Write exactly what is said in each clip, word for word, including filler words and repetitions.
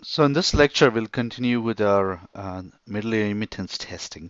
So in this lecture, we'll continue with our uh, middle ear immittance testing.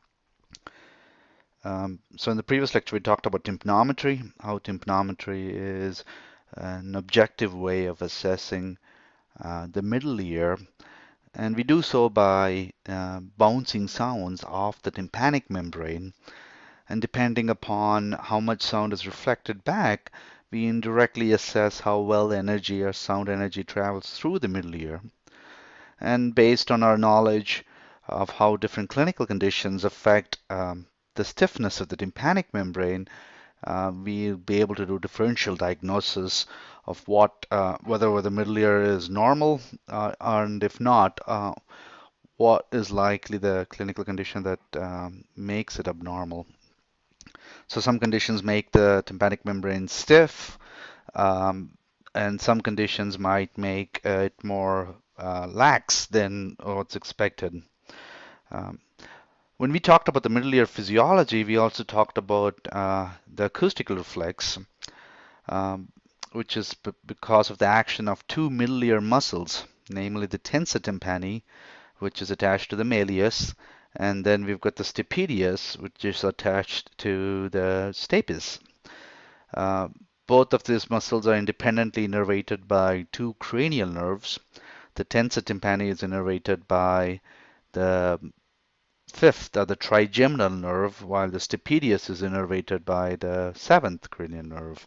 Um, so in the previous lecture, we talked about tympanometry, how tympanometry is an objective way of assessing uh, the middle ear. And we do so by uh, bouncing sounds off the tympanic membrane. And depending upon how much sound is reflected back, we indirectly assess how well energy or sound energy travels through the middle ear. And based on our knowledge of how different clinical conditions affect um, the stiffness of the tympanic membrane, uh, we'll be able to do differential diagnosis of what, uh, whether the middle ear is normal, uh, and if not, uh, what is likely the clinical condition that um, makes it abnormal. So some conditions make the tympanic membrane stiff, um, and some conditions might make uh, it more uh, lax than what's expected. Um, when we talked about the middle ear physiology, we also talked about uh, the acoustical reflex, um, which is because of the action of two middle ear muscles, namely the tensor tympani, which is attached to the malleus, and then we've got the stapedius, which is attached to the stapes. Uh, both of these muscles are independently innervated by two cranial nerves. The tensor tympani is innervated by the fifth or the trigeminal nerve, while the stapedius is innervated by the seventh cranial nerve.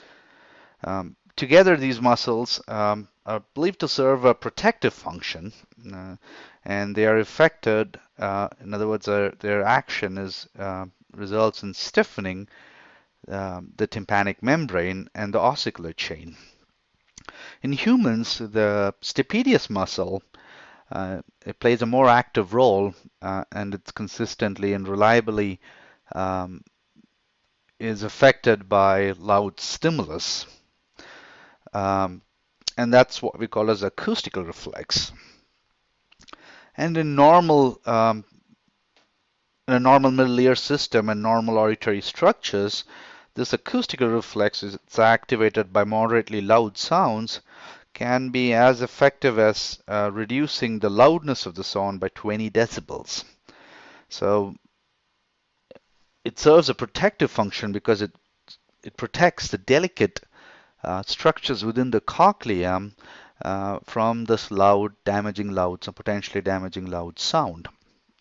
Um, together, these muscles um, are believed to serve a protective function, uh, and they are affected. Uh, in other words, uh, their action is uh, results in stiffening um, the tympanic membrane and the ossicular chain. In humans, the stapedius muscle uh, it plays a more active role, uh, and it's consistently and reliably um, is affected by loud stimulus, um, and that's what we call as acoustical reflex. And in normal um, in a normal middle ear system and normal auditory structures, this acoustical reflex is activated by moderately loud sounds, can be as effective as uh, reducing the loudness of the sound by twenty decibels. So it serves a protective function because it it protects the delicate uh, structures within the cochlea uh, from this loud, damaging loud, so potentially damaging loud sound.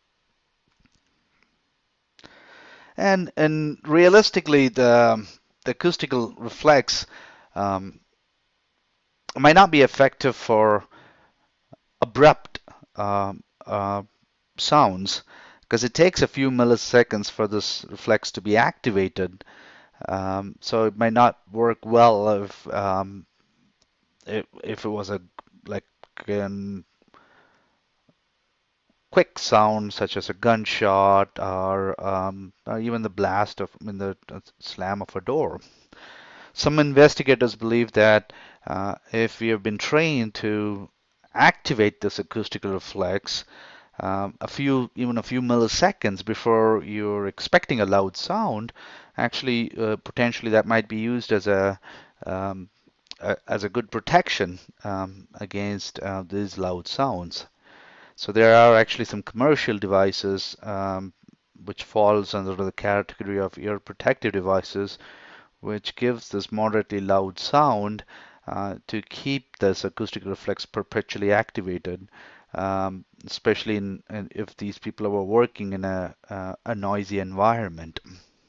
And and realistically, the the acoustical reflex um, might not be effective for abrupt uh, uh, sounds, because it takes a few milliseconds for this reflex to be activated. Um, so it might not work well if um, if, if it was a like an quick sound such as a gunshot or, um, or even the blast of in the uh, slam of a door. Some investigators believe that uh, if we have been trained to activate this acoustical reflex um, a few, even a few milliseconds before you're expecting a loud sound, actually uh, potentially that might be used as a, um, a as a good protection um, against uh, these loud sounds. So there are actually some commercial devices um, which falls under the category of ear protective devices, which gives this moderately loud sound uh, to keep this acoustic reflex perpetually activated, um, especially in, in, if these people are working in a, uh, a noisy environment.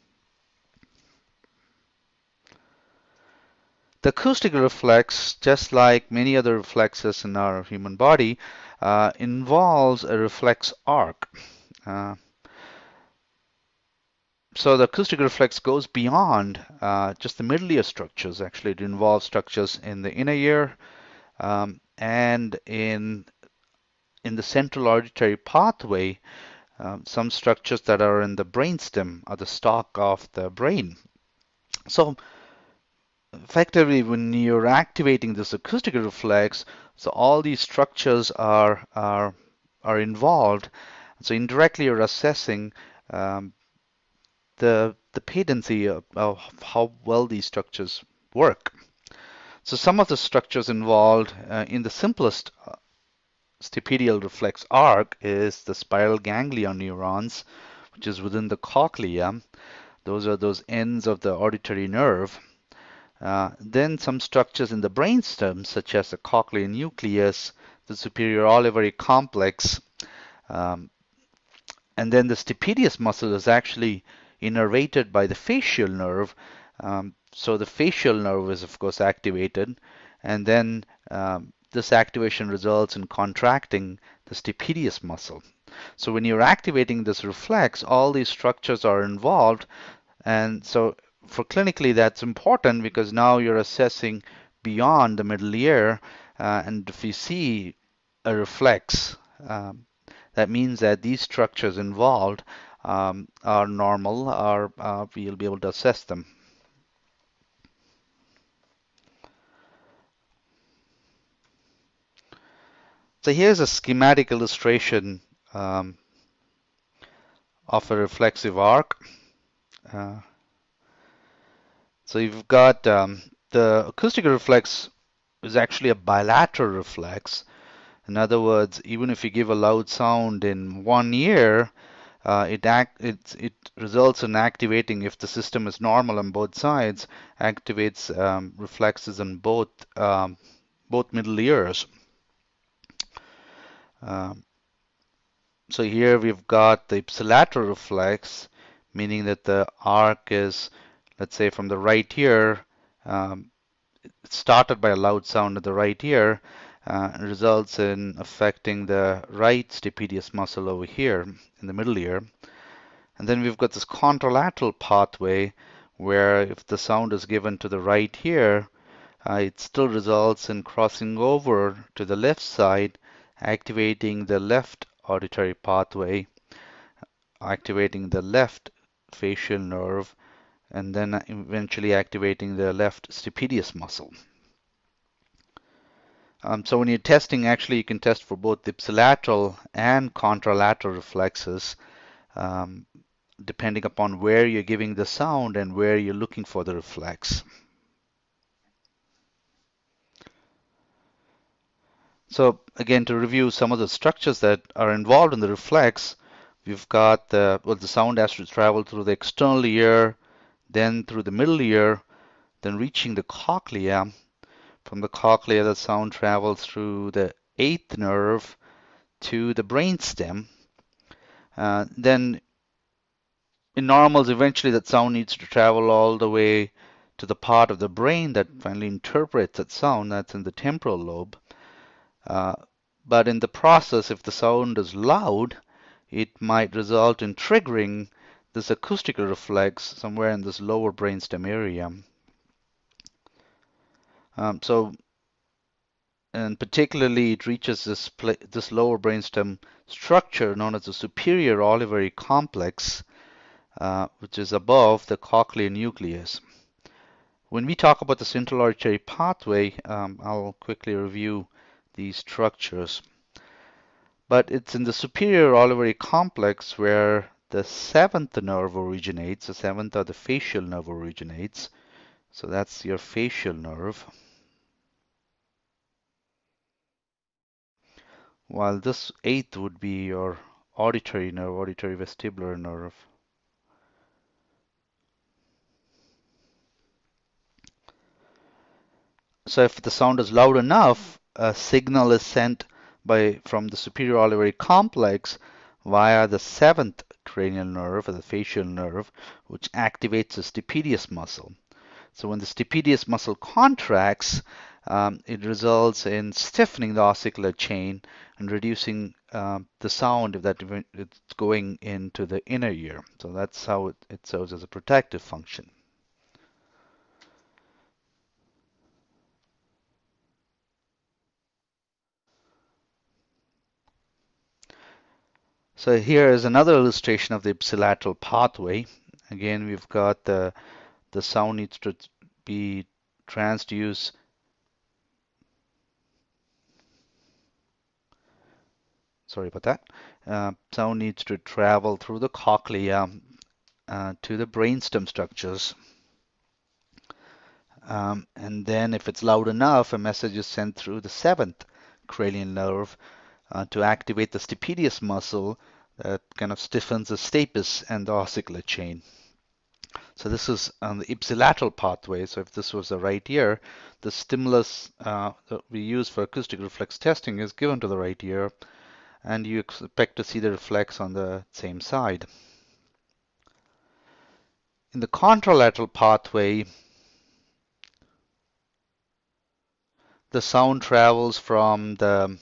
The acoustic reflex, just like many other reflexes in our human body, uh, involves a reflex arc. Uh, So the acoustic reflex goes beyond uh, just the middle ear structures. Actually, it involves structures in the inner ear um, and in in the central auditory pathway, um, some structures that are in the brainstem or the stalk of the brain. So effectively, when you're activating this acoustic reflex, so all these structures are are are involved. So indirectly, you're assessing um, the the patency of, of how well these structures work. So some of the structures involved uh, in the simplest stapedial reflex arc is the spiral ganglion neurons, which is within the cochlea. Those are those ends of the auditory nerve. Uh, then some structures in the brainstem, such as the cochlear nucleus, the superior olivary complex, um, and then the stapedius muscle is actually innervated by the facial nerve. Um, so the facial nerve is, of course, activated, and then um, this activation results in contracting the stapedius muscle. So when you're activating this reflex, all these structures are involved, and so for clinically that's important because now you're assessing beyond the middle ear, uh, and if you see a reflex, um, that means that these structures involved um, are normal, or uh, we'll be able to assess them. So here's a schematic illustration um, of a reflexive arc. Uh, so you've got um, the acoustic reflex is actually a bilateral reflex. In other words, even if you give a loud sound in one ear, uh, it, act, it, it results in activating, if the system is normal on both sides, activates um, reflexes in both, um, both middle ears. Um, so here we've got the ipsilateral reflex, meaning that the arc is, let's say, from the right ear, um, it started by a loud sound in the right ear, uh, results in affecting the right stapedius muscle over here in the middle ear. And then we've got this contralateral pathway where if the sound is given to the right ear, uh, it still results in crossing over to the left side, activating the left auditory pathway, activating the left facial nerve, and then eventually activating the left stapedius muscle. Um, so when you're testing, actually you can test for both ipsilateral and contralateral reflexes, um, depending upon where you're giving the sound and where you're looking for the reflex. So again, to review some of the structures that are involved in the reflex, we've got the, well, the sound has to travel through the external ear, then through the middle ear, then reaching the cochlea. From the cochlea, the sound travels through the eighth nerve to the brainstem. Uh, then in normals, eventually that sound needs to travel all the way to the part of the brain that finally interprets that sound. That's in the temporal lobe. Uh, but in the process, if the sound is loud, it might result in triggering this acoustical reflex somewhere in this lower brainstem area. Um, so, and particularly it reaches this, this lower brainstem structure known as the superior olivary complex, uh, which is above the cochlear nucleus. When we talk about the central auditory pathway, um, I'll quickly review these structures. But it's in the superior olivary complex where the seventh nerve originates, the seventh or the facial nerve originates. So that's your facial nerve. While this eighth would be your auditory nerve, auditory vestibular nerve. So if the sound is loud enough, a signal is sent by from the superior olivary complex via the seventh cranial nerve, or the facial nerve, which activates the stapedius muscle. So when the stapedius muscle contracts, um, it results in stiffening the ossicular chain and reducing um, the sound that it's going into the inner ear. So that's how it, it serves as a protective function. So here is another illustration of the ipsilateral pathway. Again, we've got the, the sound needs to be transduced sorry about that. Uh, sound needs to travel through the cochlea uh, to the brainstem structures. Um, and then if it's loud enough, a message is sent through the seventh cranial nerve uh, to activate the stapedius muscle that kind of stiffens the stapes and the ossicular chain. So this is on the ipsilateral pathway. So if this was the right ear, the stimulus uh, that we use for acoustic reflex testing is given to the right ear, and you expect to see the reflex on the same side. In the contralateral pathway, the sound travels from the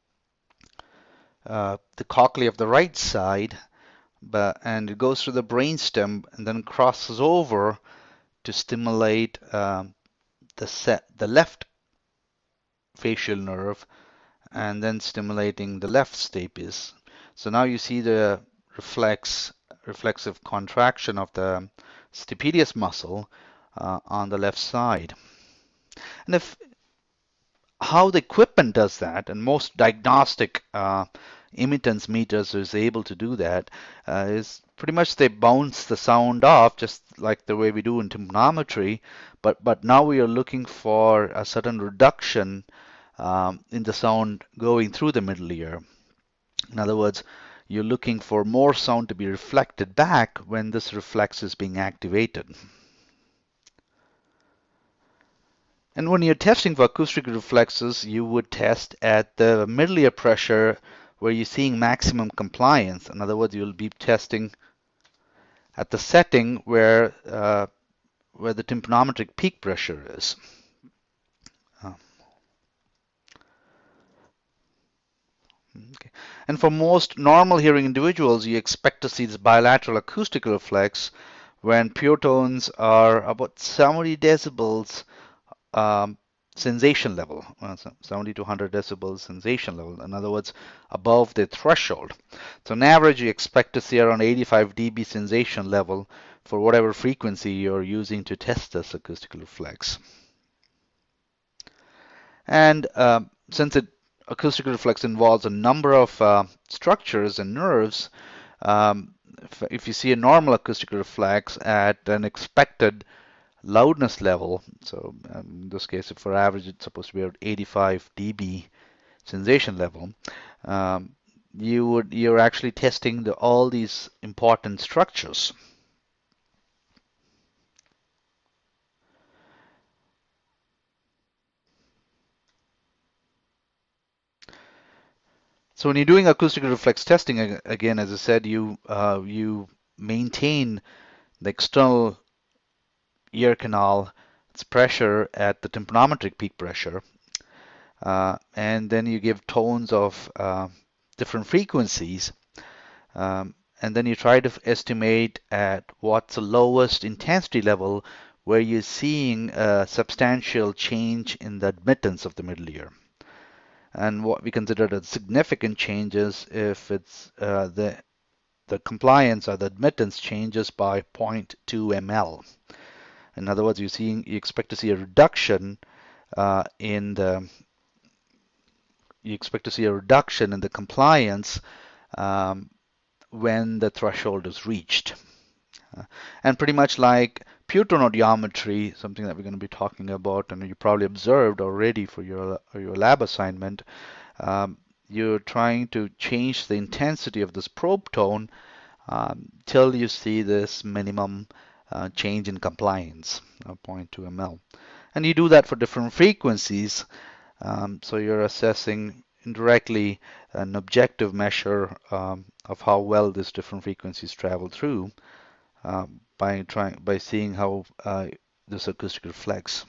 uh, the cochlea of the right side, but and it goes through the brainstem and then crosses over to stimulate um, the set the left facial nerve, and then stimulating the left stapes. So now you see the reflex reflexive contraction of the stapedius muscle uh, on the left side. And if how the equipment does that, and most diagnostic uh, immittance meters is able to do that, uh, is pretty much they bounce the sound off just like the way we do in tympanometry, but but now we are looking for a certain reduction um, in the sound going through the middle ear. In other words, you're looking for more sound to be reflected back when this reflex is being activated. And when you're testing for acoustic reflexes, you would test at the middle ear pressure where you're seeing maximum compliance. In other words, you'll be testing at the setting where uh, where the tympanometric peak pressure is. Uh, okay. And for most normal hearing individuals, you expect to see this bilateral acoustic reflex when pure tones are about seventy decibels Um, sensation level, uh, seventy to one hundred decibels sensation level, in other words, above the threshold. So on average, you expect to see around eighty-five d B sensation level for whatever frequency you're using to test this acoustical reflex. And um, since it acoustic reflex involves a number of uh, structures and nerves, um, if, if you see a normal acoustic reflex at an expected loudness level, so um, in this case, if for average it's supposed to be around eighty-five d B sensation level, um, you would you're actually testing the, all these important structures. So when you're doing acoustic reflex testing, again, as I said, you uh, you maintain the external ear canal, its pressure at the tympanometric peak pressure, uh, and then you give tones of uh, different frequencies, um, and then you try to estimate at what's the lowest intensity level where you're seeing a substantial change in the admittance of the middle ear. And what we consider as significant changes if it's uh, the the compliance or the admittance changes by zero point two milliliters. In other words, you see you expect to see a reduction uh, in the you expect to see a reduction in the compliance um, when the threshold is reached. Uh, and pretty much like pure tone audiometry, something that we're going to be talking about, and you probably observed already for your your lab assignment, um, you're trying to change the intensity of this probe tone um, till you see this minimum uh, change in compliance, uh, zero point two milliliters. And you do that for different frequencies. Um, so you're assessing indirectly an objective measure um, of how well these different frequencies travel through uh, by trying by seeing how uh, this acoustic reflects.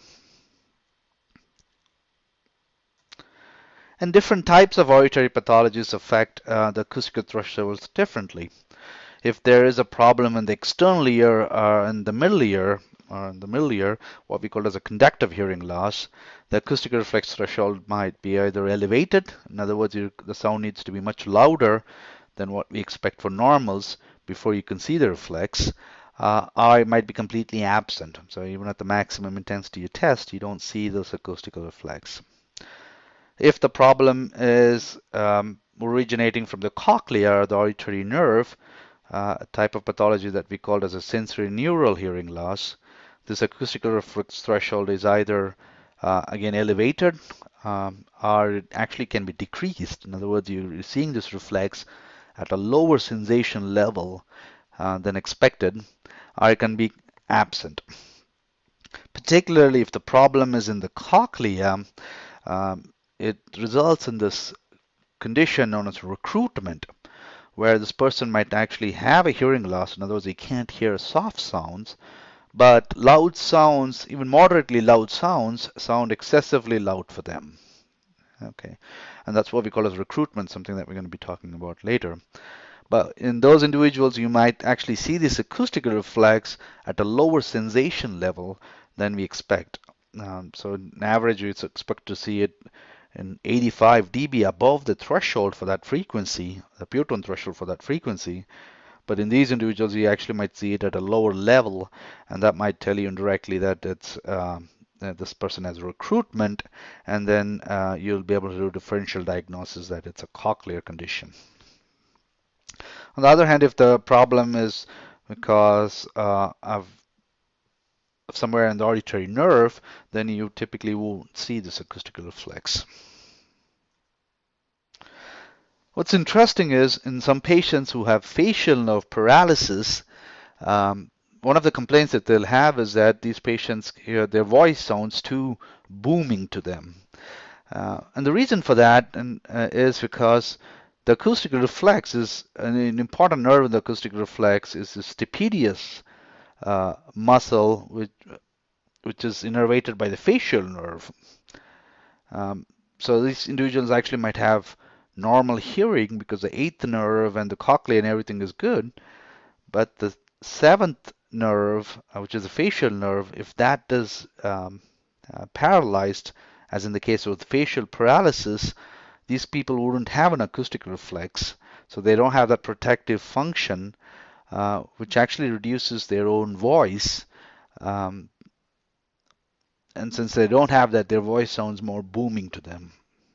And different types of auditory pathologies affect uh, the acoustic thresholds differently. If there is a problem in the external ear or in the middle ear, or in the middle ear, what we call as a conductive hearing loss, the acoustic reflex threshold might be either elevated, in other words, you, the sound needs to be much louder than what we expect for normals before you can see the reflex, uh, or it might be completely absent. So even at the maximum intensity you test, you don't see this acoustical reflex. If the problem is um, originating from the cochlea or the auditory nerve, uh, a type of pathology that we call as a sensorineural hearing loss, this acoustical reflex threshold is either uh, again elevated, um, or it actually can be decreased. In other words, you're seeing this reflex at a lower sensation level uh, than expected, or it can be absent. Particularly if the problem is in the cochlea, um, it results in this condition known as recruitment, where this person might actually have a hearing loss. In other words, they can't hear soft sounds, but loud sounds, even moderately loud sounds, sound excessively loud for them. Okay, and that's what we call as recruitment, something that we're going to be talking about later. But in those individuals, you might actually see this acoustical reflex at a lower sensation level than we expect. Um, so on average, we expect to see it in eighty-five d B above the threshold for that frequency, the pure tone threshold for that frequency. But in these individuals, you actually might see it at a lower level, and that might tell you indirectly that it's uh, that this person has recruitment, and then uh, you'll be able to do differential diagnosis that it's a cochlear condition. On the other hand, if the problem is because uh, of somewhere in the auditory nerve, then you typically won't see this acoustical reflex. What's interesting is in some patients who have facial nerve paralysis, um, one of the complaints that they'll have is that these patients hear their voice sounds too booming to them. Uh, and the reason for that and, uh, is because the acoustical reflex is an, an important nerve in the acoustical reflex is the stapedius uh, muscle, which which is innervated by the facial nerve. Um, so these individuals actually might have normal hearing because the eighth nerve and the cochlea and everything is good, but the seventh nerve, uh, which is the facial nerve, if that is um, uh, paralyzed, as in the case of facial paralysis, these people wouldn't have an acoustic reflex, so they don't have that protective function, uh, which actually reduces their own voice. Um, and since they don't have that, their voice sounds more booming to them.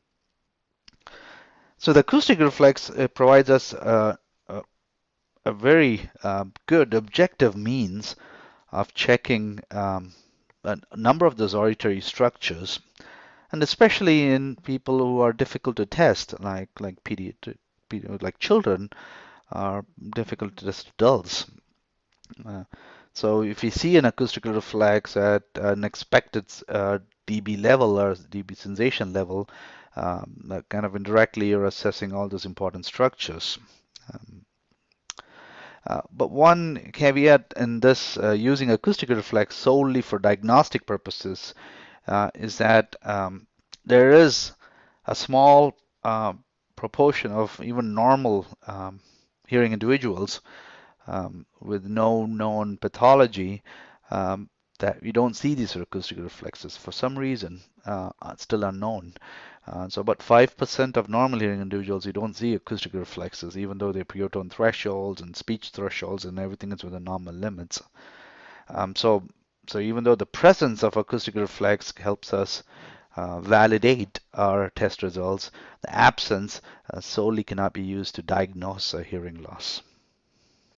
So the acoustic reflex uh, provides us uh, a, a very uh, good objective means of checking um, a number of those auditory structures, and especially in people who are difficult to test, like like pediatric, like children, are difficult to test adults. Uh, so if you see an acoustical reflex at an expected uh, d B level or d B sensation level, um, kind of indirectly you're assessing all those important structures. Um, uh, but one caveat in this uh, using acoustical reflex solely for diagnostic purposes uh, is that um, there is a small uh, proportion of even normal um, hearing individuals um, with no known pathology um, that we don't see these acoustic reflexes for some reason, uh, still unknown. Uh, so about five percent of normal hearing individuals, you don't see acoustic reflexes, even though their pure tone thresholds and speech thresholds and everything is within normal limits. Um, so, so even though the presence of acoustic reflex helps us uh, validate our test results, the absence uh, solely cannot be used to diagnose a hearing loss.